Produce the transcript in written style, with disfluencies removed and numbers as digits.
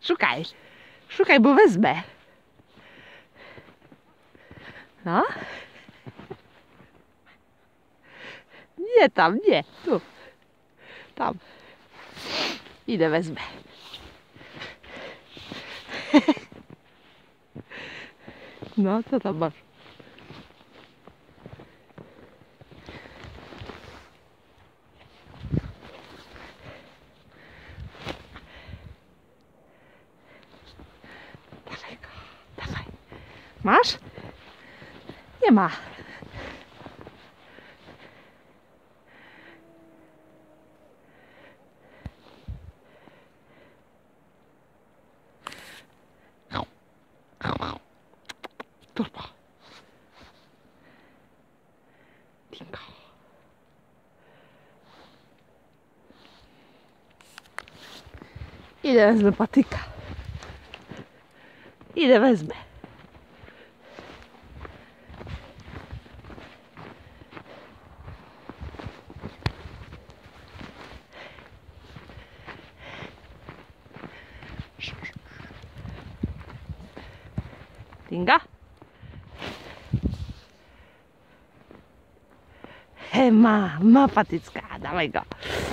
Szukaj. Szukaj, bo wezmę. No. Nie tam, nie. Tu. Tam. Idę, wezmę. No, co tam masz? Dawaj go, dawaj. Masz? Nie ma. Turbo. Dingo. Idę wezmę patyka. Idę wezmę. Dinga? Ma patycka, dawaj go.